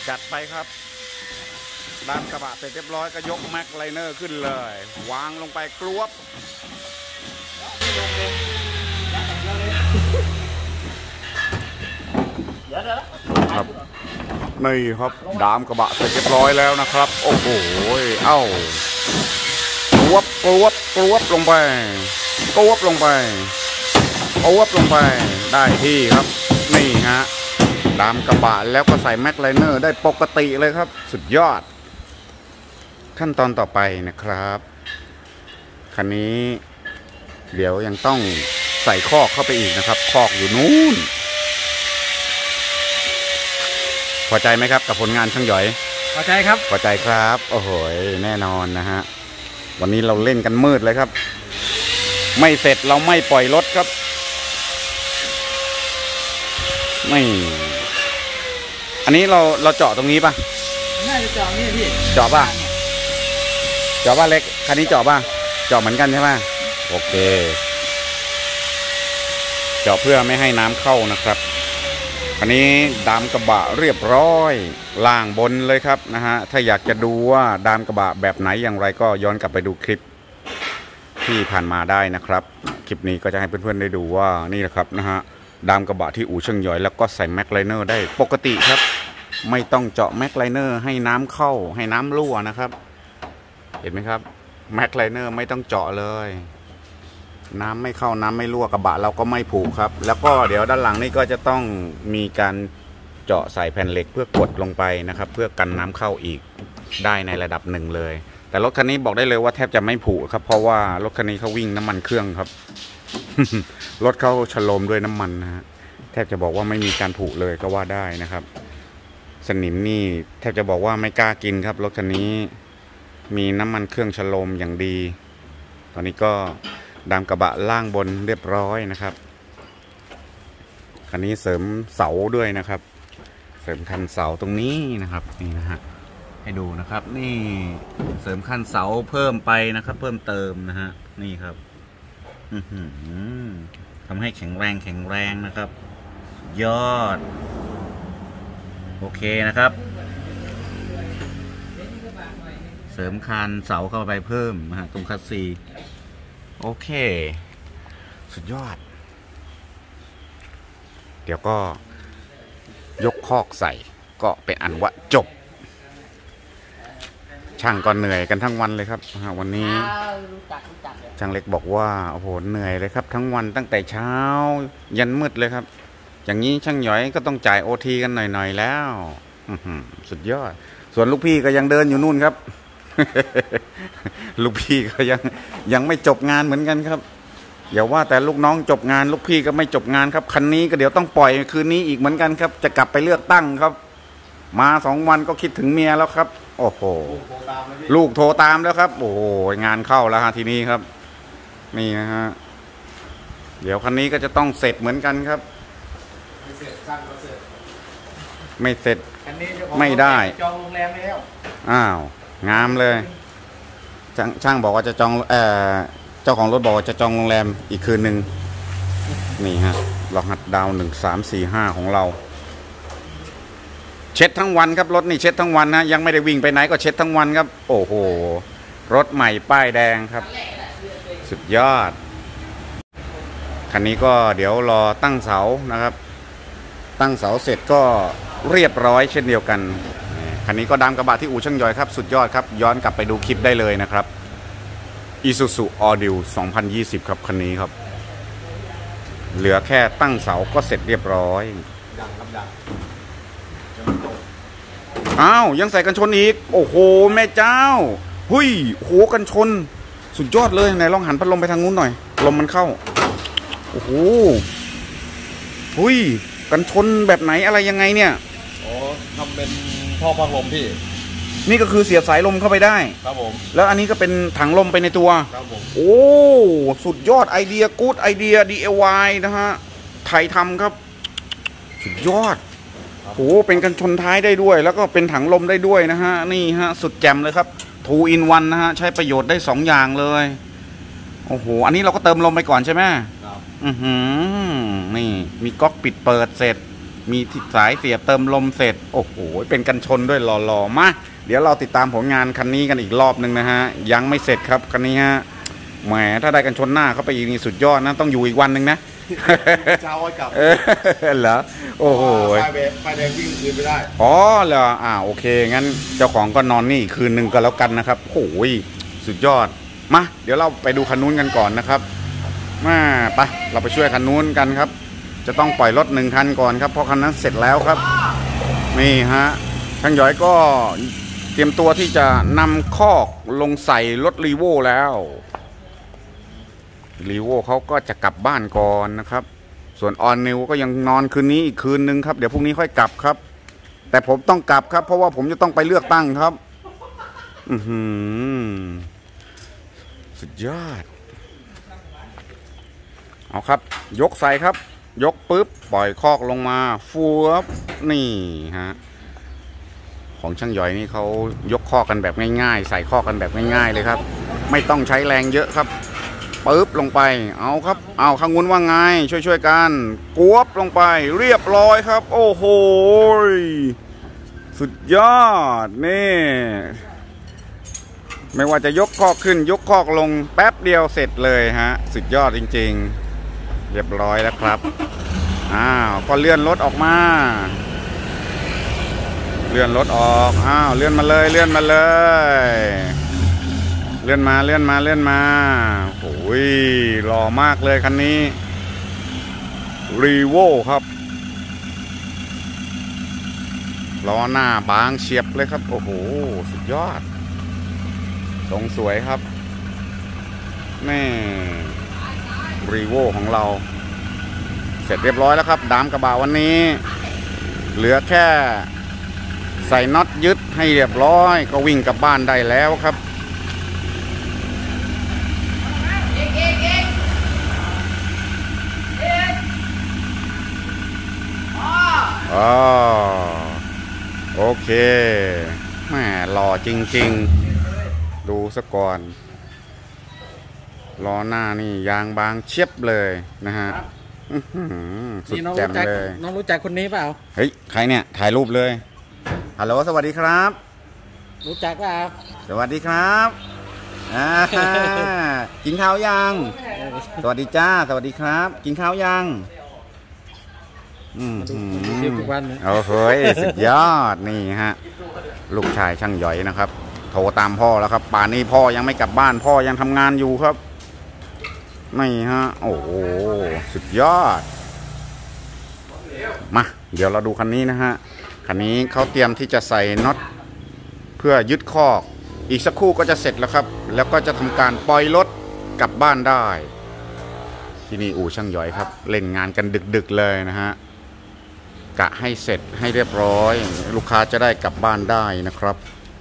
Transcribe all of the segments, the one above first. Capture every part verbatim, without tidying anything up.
จัดไปครับด้านกระบะเสร็จเรียบร้อยก็ยกแม็กไลเนอร์ขึ้นเลยวางลงไปกรวบครับนี่ครับดามกระบะเสร็จเรียบร้อยแล้วนะครับโอ้โหเอ้ากรวบกรวบกรวบลงไปกรวบลงไปกรวบลงไปได้ที่ครับนี่ฮะดามกระบะแล้วก็ใส่แม็กไลเนอร์ได้ปกติเลยครับสุดยอดขั้นตอนต่อไปนะครับคันนี้เดี๋ยวยังต้องใส่คอกเข้าไปอีกนะครับคอกอยู่นู้นพอใจไหมครับกับผลงานช่างหยอยพอใจครับพอใจครับโอ้โหแน่นอนนะฮะวันนี้เราเล่นกันมืดเลยครับไม่เสร็จเราไม่ปล่อยรถครับไม่อันนี้เราเราเจาะตรงนี้ป่ะน่าจะเจาะนี่พี่เจาะป่ะเจาะป่ะเล็กคันนี้เจาะป่ะเจาะเหมือนกันใช่ไหมโอเคเจาะเพื่อไม่ให้น้ำเข้านะครับคันนี้ดามกระบะเรียบร้อยล่างบนเลยครับนะฮะถ้าอยากจะดูว่าดามกระบะแบบไหนอย่างไรก็ย้อนกลับไปดูคลิปที่ผ่านมาได้นะครับคลิปนี้ก็จะให้เพื่อนๆได้ดูว่านี่แหละครับนะฮะดามกระบะที่อู่ช่างหยอยแล้วก็ใส่แม็กไลเนอร์ได้ปกติครับไม่ต้องเจาะแม็กไลเนอร์ให้น้ำเข้าให้น้ำรั่วนะครับเห็นไหมครับแม็กไลเนอร์ไม่ต้องเจาะเลยน้ำไม่เข้าน้ำไม่รั่วกระบะเราก็ไม่ผูกครับแล้วก็เดี๋ยวด้านหลังนี่ก็จะต้องมีการเจาะใส่แผ่นเหล็กเพื่อกดลงไปนะครับเพื่อกันน้ำเข้าอีกได้ในระดับหนึ่งเลยแต่รถคันนี้บอกได้เลยว่าแทบจะไม่ผูกครับเพราะว่ารถคันนี้เขาวิ่งน้ำมันเครื่องครับ รถเขาฉโลมด้วยน้ำมันนะฮะแทบจะบอกว่าไม่มีการผูกเลยก็ว่าได้นะครับสนิมนี่แทบจะบอกว่าไม่กล้ากินครับรถคันนี้มีน้ำมันเครื่องฉโลมอย่างดีตอนนี้ก็ดามกระบะล่างบนเรียบร้อยนะครับคันนี้เสริมเสาด้วยนะครับเสริมคันเสาตรงนี้นะครับนี่นะฮะให้ดูนะครับนี่เสริมคันเสาเพิ่มไปนะครับเพิ่มเติมนะฮะนี่ครับทำให้แข็งแรงแข็งแรงนะครับยอดโอเคนะครับเสริมคานเสาเข้าไปเพิ่มนะฮะตรงคัสซีโอเคสุดยอดเดี๋ยวก็ยกคอกใส่ก็เป็นอันว่าจบช่างก็เหนื่อยกันทั้งวันเลยครับวันนี้ช่างเล็กบอกว่าโอ้โหเหนื่อยเลยครับทั้งวันตั้งแต่เช้ายันมืดเลยครับอย่างนี้ช่างหยอยก็ต้องจ่ายโอทีกันหน่อยๆแล้วสุดยอดส่วนลูกพี่ก็ยังเดินอยู่นู่นครับ ลูกพี่ก็ยังยังไม่จบงานเหมือนกันครับอย่าว่าแต่ลูกน้องจบงานลูกพี่ก็ไม่จบงานครับคันนี้ก็เดี๋ยวต้องปล่อยคืนนี้อีกเหมือนกันครับจะกลับไปเลือกตั้งครับมาสองวันก็คิดถึงเมียแล้วครับโอ้โหลูกโทรตามแล้วครับโอ้โหงานเข้าแล้วฮะทีนี้ครับนี่นะฮะเดี๋ยวคันนี้ก็จะต้องเสร็จเหมือนกันครับไม่เสร็จช่างก็เสร็จไม่เสร็จไม่ได้จองโรงแรมแล้วอ้าวงามเลยช่างช่างบอกว่าจะจองเอ่อเจ้าของรถบอกว่าจะจองโรงแรมอีกคืนหนึ่งนี่ฮะรหัสดาวหนึ่งสามสี่ห้าของเราเช็ดทั้งวันครับรถนี่เช็ดทั้งวันนะยังไม่ได้วิ่งไปไหนก็เช็ดทั้งวันครับโอ้โหรถใหม่ป้ายแดงครับสุดยอดคันนี้ก็เดี๋ยวรอตั้งเสานะครับตั้งเสาเสร็จก็เรียบร้อยเช่นเดียวกันคันนี้ก็ดามกระบะที่อู่ช่างหยอยครับสุดยอดครับย้อนกลับไปดูคลิปได้เลยนะครับ Isuzu All New สองพันยี่สิบครับคันนี้ครับเหลือแค่ตั้งเสาก็เสร็จเรียบร้อยดังครับดังอ้าวยังใส่กันชนอีกโอ้โหแม่เจ้าหุยโหกันชนสุดยอดเลยไหนลองหันพัดลมไปทางนู้นหน่อยลมมันเข้าโอ้โหหุยกันชนแบบไหนอะไรยังไงเนี่ยอ๋อทำเป็นท่อพัดลมพี่นี่ก็คือเสียบสายลมเข้าไปได้ครับผมแล้วอันนี้ก็เป็นถังลมไปในตัวครับผมโอ้สุดยอดไอเดียกู๊ดไอเดีย ดี ไอ วาย นะฮะไทยทำครับสุดยอดโอ้เป็นกันชนท้ายได้ด้วยแล้วก็เป็นถังลมได้ด้วยนะฮะนี่ฮะสุดแจ่มเลยครับ ทู อิน วัน นะฮะใช้ประโยชน์ได้สองอย่างเลยโอ้โหอันนี้เราก็เติมลมไปก่อนใช่ไหมครับอือหือนี่มีก๊อกปิดเปิดเสร็จมีสายเสียบเติมลมเสร็จโอ้โหเป็นกันชนด้วยหล่อๆมาเดี๋ยวเราติดตามผลงานคันนี้กันอีกรอบหนึ่งนะฮะยังไม่เสร็จครับคันนี้ฮะแหมถ้าได้กันชนหน้าเข้าไปอีกนี่สุดยอดนะต้องอยู่อีกวันหนึ่งนะเจ้าไว้กลับเออเหรอโอ้โหไฟแดงไฟแดงวิ่งคืนไม่ได้อ๋อเหรออ่าโอเคงั้นเจ้าของก็นอนนี่อีกคืนหนึ่งก็แล้วกันนะครับโอ้ยสุดยอดมาเดี๋ยวเราไปดูคันนู้นกันก่อนนะครับมาไปเราไปช่วยคันนู้นกันครับจะต้องปล่อยรถหนึ่งคันก่อนครับเพราะคันนั้นเสร็จแล้วครับนี่ฮะช่างหยอยก็เตรียมตัวที่จะนำคอกลงใส่รถรีโวแล้วรีโวเขาก็จะกลับบ้านก่อนนะครับส่วนออนนิวก็ยังนอนคืนนี้อีกคืนนึงครับเดี๋ยวพรุ่งนี้ค่อยกลับครับแต่ผมต้องกลับครับเพราะว่าผมจะต้องไปเลือกตั้งครับอือหือสุดยอดเอาครับยกใส่ครับยกปุ๊บปล่อยคอกลงมาฟูบนี่ฮะของช่างหยอยนี่เขายกคอกกันแบบง่ายๆใส่คอกกันแบบง่ายๆเลยครับไม่ต้องใช้แรงเยอะครับปึ๊บลงไปเอาครับเอาข้างงุ้นว่าไงช่วยๆกันกวบลงไปเรียบร้อยครับโอ้โหสุดยอดนี่ไม่ว่าจะยกคอกขึ้นยกคอกลงแป๊บเดียวเสร็จเลยฮะสุดยอดจริงๆเรียบร้อยแล้วครับอ้าวก็เลื่อนรถออกมาเลื่อนรถออกอ้าวเลื่อนมาเลยเลื่อนมาเลยเลื่อนมาเลื่อนมาเลื่อนมาโอ้ยหล่อมากเลยคันนี้รีโวครับล้อหน้าบางเฉียบเลยครับโอ้โหสุดยอดทรงสวยครับนี่รีโวของเราเสร็จเรียบร้อยแล้วครับดามกระบะวันนี้เหลือแค่ใส่น็อตยึดให้เรียบร้อยก็วิ่งกลับบ้านได้แล้วครับอ๋อโอเคแหมหล่อจริงๆดูซะก่อนล้อหน้านี่ยางบางเชียบเลยนะฮะสุดแจ่มเลยน้องรู้จักคนนี้เปล่าเฮ้ยใครเนี่ยถ่ายรูปเลยฮัลโหลสวัสดีครับรู้จักเปล่าสวัสดีครับอ่ากินข้าวยังสวัสดีจ้าสวัสดีครับกินข้าวยังอืมทุกวันโอ้โหสุดยอดนี่ฮะลูกชายช่างหยอยนะครับโทรตามพ่อแล้วครับป่านนี้พ่อยังไม่กลับบ้านพ่อยังทำงานอยู่ครับนี่ฮะโอ้โหสุดยอดมาเดี๋ยวเราดูคันนี้นะฮะคันนี้เขาเตรียมที่จะใส่น็อตเพื่อยึดคอกอีกสักครู่ก็จะเสร็จแล้วครับแล้วก็จะทำการปล่อยรถกลับบ้านได้ที่นี่อู่ช่างหยอยครับเล่นงานกันดึกๆเลยนะฮะกะให้เสร็จให้เรียบร้อยลูกค้าจะได้กลับบ้านได้นะครับ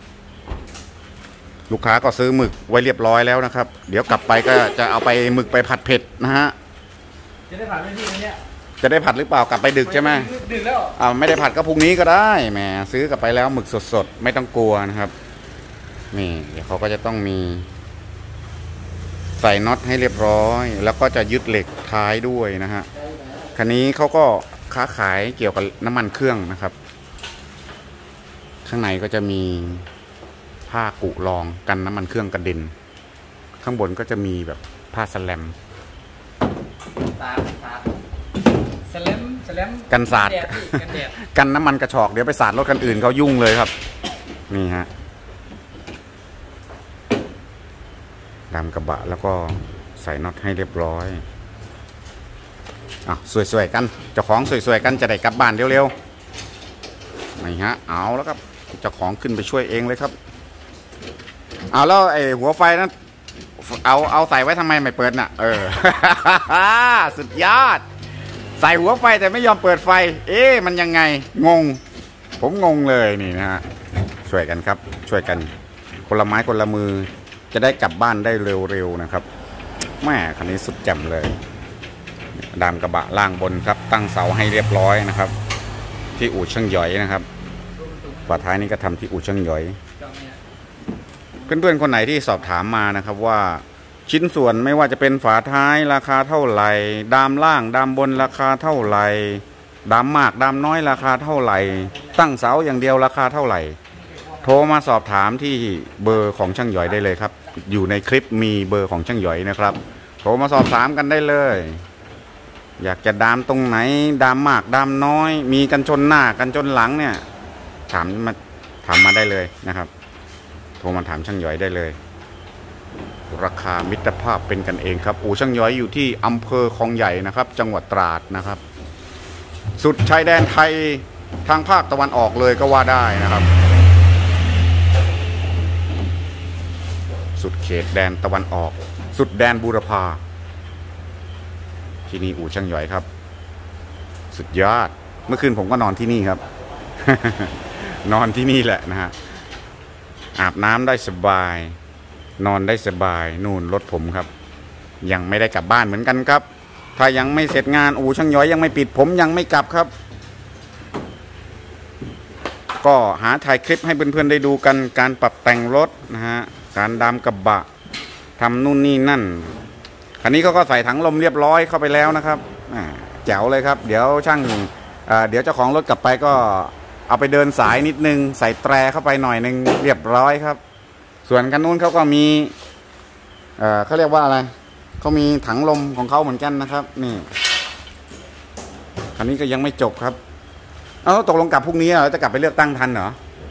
ลูกค้าก็ซื้อหมึกไว้เรียบร้อยแล้วนะครับเดี๋ยวกลับไปก็จะเอาไปหมึกไปผัดเผ็ดนะฮะจะได้ผัดไหมพี่เนี่ยจะได้ผัดหรือเปล่ากลับไปดึกใช่ไหมดึกแล้วอ่าไม่ได้ผัดก็พรุ่งนี้ก็ได้แหมซื้อกลับไปแล้วหมึกสดๆไม่ต้องกลัวนะครับนี่เดี๋ยวเขาก็จะต้องมีใส่น็อตให้เรียบร้อยแล้วก็จะยึดเหล็กท้ายด้วยนะฮะคันนี้เขาก็ค้าขายเกี่ยวกับน้ำมันเครื่องนะครับข้างในก็จะมีผ้ากุรองกันน้ำมันเครื่องกระเด็นข้างบนก็จะมีแบบผ้าสแลมสแลมสแลมกันสาดกันน้ำมันกระชอกเดี๋ยวไปสาดรถคันอื่นเขายุ่งเลยครับนี่ฮะดามกระบะแล้วก็ใส่น็อตให้เรียบร้อยอ่ะสวยๆกันเจ้าของสวยๆกันจะได้กลับบ้านเร็วๆนี่ฮะเอาแล้วครับเจ้าของขึ้นไปช่วยเองเลยครับเอาแล้วไอ้หัวไฟนั้นเอาเอาใส่ไว้ทำไมไม่เปิดน่ะเออ สุดยอดใส่หัวไฟแต่ไม่ยอมเปิดไฟเอ๊ะมันยังไงงงผมงงเลยนี่นะฮะช่วยกันครับช่วยกันคนละไม้คนละมือจะได้กลับบ้านได้เร็วๆนะครับแม่คันนี้สุดแจ่มเลยดามกระบะล่างบนครับตั้งเสาให้เรียบร้อยนะครับที่อู่ช่างหยอยนะครับฝาท้ายนี้ก็ทำที่อู่ช่างหยอยเพื่อนๆคนไหนที่สอบถามมานะครับว่าชิ้นส่วนไม่ว่าจะเป็นฝาท้ายราคาเท่าไหร่ดามล่างดามบนราคาเท่าไหร่ดามมากดามน้อยราคาเท่าไหร่ตั้งเสาอย่างเดียวราคาเท่าไหร่โทรมาสอบถามที่เบอร์ของช่างหยอยได้เลยครับอยู่ในคลิปมีเบอร์ของช่างหยอยนะครับโทรมาสอบถามกันได้เลยอยากจะดามตรงไหนดามมากดามน้อยมีกันชนหน้ากันชนหลังเนี่ยถามมาถามมาได้เลยนะครับโทรมาถามช่างหยอยได้เลยราคามิตรภาพเป็นกันเองครับอู่ช่างหยอยอยู่ที่อำเภอคลองใหญ่นะครับจังหวัดตราดนะครับสุดชายแดนไทยทางภาคตะวันออกเลยก็ว่าได้นะครับสุดเขตแดนตะวันออกสุดแดนบูรพาที่นี่อู่ช่างหยอยครับสุดยอดเมื่อคืนผมก็นอนที่นี่ครับ นอนที่นี่แหละนะฮะอาบน้ำได้สบายนอนได้สบายนู่นรถผมครับยังไม่ได้กลับบ้านเหมือนกันครับถ้ายังไม่เสร็จงานอู่ช่างหยอยยังไม่ปิดผมยังไม่กลับครับก็หาถ่ายคลิปให้เพื่อนๆได้ดูกันการปรับแต่งรถนะฮะการดามกระบะทำนู่นนี่นั่นคันนี้เขาก็ใส่ถังลมเรียบร้อยเข้าไปแล้วนะครับแจ๋วเลยครับเดี๋ยวช่างเดี๋ยวเจ้าของรถกลับไปก็เอาไปเดินสายนิดนึงใส่แตรเข้าไปหน่อยนึงเรียบร้อยครับส่วนคันนู้นเขาก็มีเอ่อเขาเรียกว่าอะไรเขามีถังลมของเขาเหมือนกันนะครับนี่คันนี้ก็ยังไม่จบครับเอ้าตกลงกลับพรุ่งนี้เหรอจะกลับไปเลือกตั้งทันเหรอ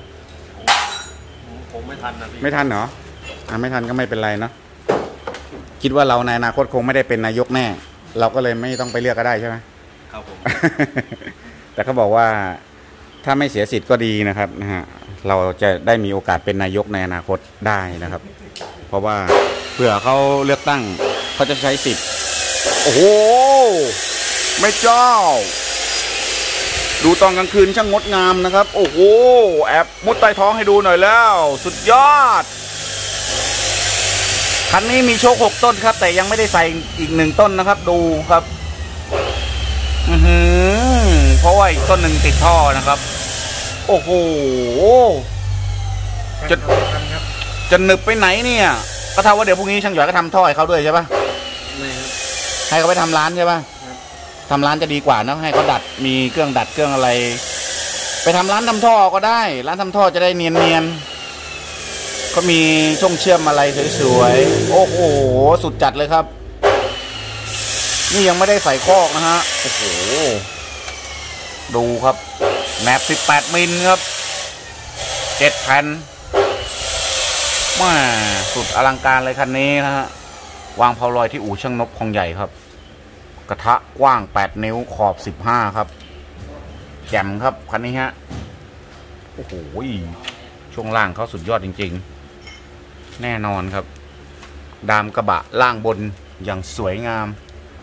ผมไม่ทันนะพี่ไม่ทันเหรออ่ะไม่ทันก็ไม่เป็นไรเนาะคิดว่าเราในอนาคตคงไม่ได้เป็นนายกแน่เราก็เลยไม่ต้องไปเลือกก็ได้ใช่ไหมครับผมแต่เขาบอกว่าถ้าไม่เสียสิทธิ์ก็ดีนะครับนะฮะเราจะได้มีโอกาสเป็นนายกในอนาคตได้นะครับ เพราะว่าเผื่อเขาเลือกตั้งเขาจะใช้สิทธิ์โอ้โหไม่เจ้าดูตอนกลางคืนช่างงดงามนะครับโอ้โหแอบมุดใต้ท้องให้ดูหน่อยแล้วสุดยอดคันนี้มีโชคหกต้นครับแต่ยังไม่ได้ใส่อีกหนึ่งต้นนะครับดูครับอือหือเพราะว่าอีกต้นหนึ่งติดท่อนะครับโอ้โหจะจะหนึบไปไหนเนี่ยก็เท่าว่าเดี๋ยวพรุ่งนี้ช่างหยอยก็ทำท่อให้เขาด้วยใช่ปะไม่ครับให้เขาไปทำร้านใช่ปะทำร้านจะดีกว่านะให้เขาดัดมีเครื่องดัดเครื่องอะไรไปทำร้านทำท่อก็ได้ร้านทำท่อจะได้เนียนๆก็มีช่องเชื่อมอะไรสวยๆโอ้โหสุดจัดเลยครับนี่ยังไม่ได้ใส่คอกนะฮะโอ้โหดูครับแหนบสิบแปดมิลครับเจ็ดแผ่นมาสุดอลังการเลยคันนี้นะฮะวางเพาลอยที่อู่ช่างนบคลองใหญ่ครับกระทะกว้างแปดนิ้วขอบสิบห้าครับแจ่มครับคันนี้ฮะโอ้โหช่วงล่างเขาสุดยอดจริงๆแน่นอนครับดามกระบะล่างบนอย่างสวยงาม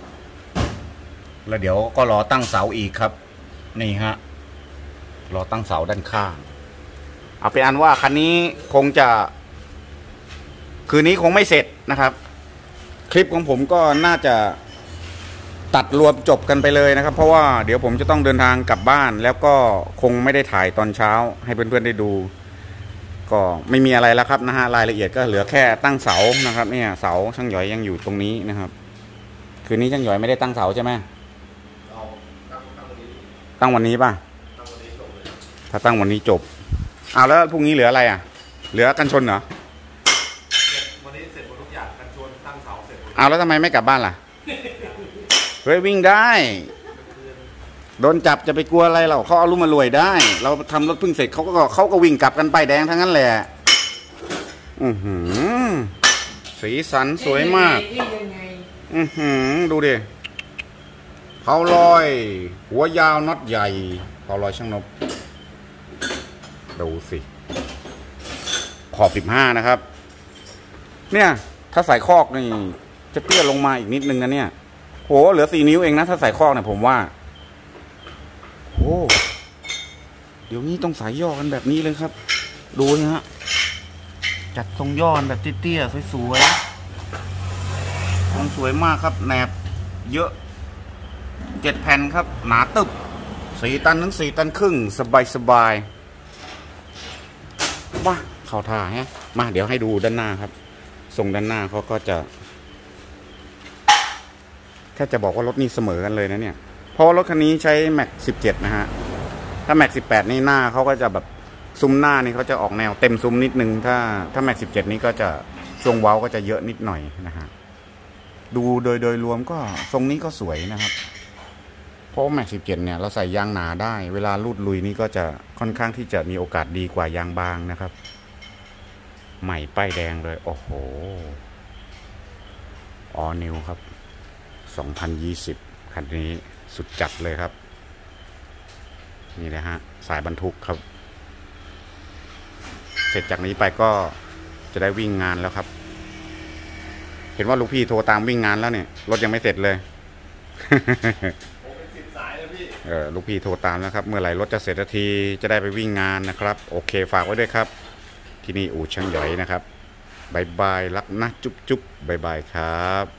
แล้วเดี๋ยวก็รอตั้งเสาอีกครับนี่ฮะรอตั้งเสาด้านข้างเอาเป็นอันว่าคันนี้คงจะคืนนี้คงไม่เสร็จนะครับคลิปของผมก็น่าจะตัดรวมจบกันไปเลยนะครับเพราะว่าเดี๋ยวผมจะต้องเดินทางกลับบ้านแล้วก็คงไม่ได้ถ่ายตอนเช้าให้เพื่อนๆได้ดูก็ไม่มีอะไรแล้วครับนะฮะรายละเอียดก็เหลือแค่ตั้งเสานะครับเนี่ยเสาช่างหยอยยังอยู่ตรงนี้นะครับคืนนี้ช่างหยอยไม่ได้ตั้งเสาใช่ไหมตั้งวันนี้ป่ะถ้าตั้งวันนี้จบอ้าวแล้วพรุ่งนี้เหลืออะไรอ่ะเหลือกันชนเหรอวันนี้เสร็จหมดทุกอย่างกันชนตั้งเสาเสร็จหมดอ้าวแล้วทำไมไม่กลับบ้านล่ะเฮ้ยวิ่งได้โดนจับจะไปกลัวอะไรเราเขาเอารุ่มมารวยได้เราทำรถเพิ่งเสร็จเขาก็เขาก็วิ่งกลับกันไปแดงทั้งนั้นแหละอือหือสีสันสวยมากอือหือดูดิเผาลอยหัวยาวน็อตใหญ่เผาลอยช่างนบดูสิขอบสิบห้านะครับเนี่ยถ้าใส่คอกนี่จะเตี้ยลงมาอีกนิดนึงนะเนี่ยโหเหลือสี่นิ้วเองนะถ้าใส่คอกเนี่ยผมว่าโอ้เดี๋ยวนี้ต้องสายย่อกันแบบนี้เลยครับดูนะฮะจัดทรงย่อแบบเตี้ยๆสวยๆมันสวยมากครับแหนบเยอะเจ็ดแผ่นครับหนาตึบสี่ตันถึงสี่ตันครึ่งสบายๆมาเข้าท่าฮะมาเดี๋ยวให้ดูด้านหน้าครับทรงด้านหน้าเขาก็จะแค่จะบอกว่ารถนี่เสมอกันเลยนะเนี่ยพราะว่ารถคันนี้ใช้แม็กสิบเจ็ดนะฮะถ้าแม็กสิบแปดนี่หน้าเขาก็จะแบบซุ้มหน้านี่เขาจะออกแนวเต็มซุ้มนิดนึงถ้าถ้าแม็กสิบเจ็ดนี่ก็จะช่วงเว้าก็จะเยอะนิดหน่อยนะฮะดูโดยโดยรวมก็ทรงนี้ก็สวยนะครับเพราะแม็กสิบเจ็ดเนี่ยเราใส่ยางหนาได้เวลาลูดลุยนี่ก็จะค่อนข้างที่จะมีโอกาสดีกว่ายางบางนะครับใหม่ป้ายแดงเลยโอ้โหออนิวครับสองพันยี่สิบคันนี้สุดจัดเลยครับนี่นะฮะสายบรรทุกครับเสร็จจากนี้ไปก็จะได้วิ่งงานแล้วครับเห็นว่าลูกพี่โทรตามวิ่งงานแล้วเนี่ยรถยังไม่เสร็จเลยผมเป็นสิบสายเลยพี่เออลูกพี่โทรตามแล้วครับเมื่อไหร่รถจะเสร็จสักทีจะได้ไปวิ่งงานนะครับโอเคฝากไว้ด้วยครับที่นี่อู่ช่างหย่อยนะครับบายบายรักนะจุ๊บจุ๊บบายบายครับ